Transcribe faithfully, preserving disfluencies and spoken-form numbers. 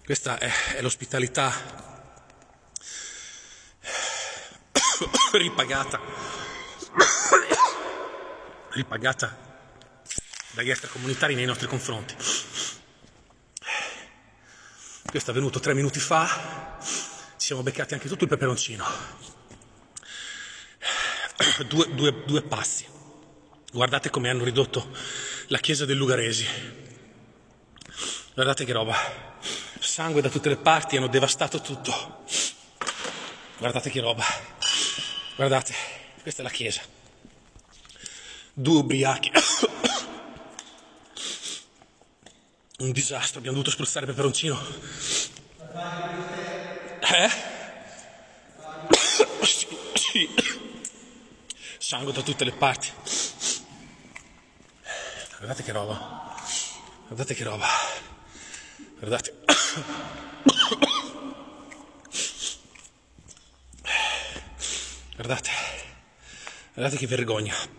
Questa è, è l'ospitalità ripagata, ripagata dagli extracomunitari nei nostri confronti. Questo è avvenuto tre minuti fa, ci siamo beccati anche tutto il peperoncino. Due, due, due passi. Guardate come hanno ridotto la chiesa del Lugaresi. Guardate che roba. Sangue da tutte le parti, hanno devastato tutto. Guardate che roba. Guardate, questa è la chiesa. Due ubriachi. Un disastro, abbiamo dovuto spruzzare peperoncino. Eh? Sì, sì. Sangue da tutte le parti. Guardate che roba. Guardate che roba. Guardate. Guardate. Guardate che vergogna.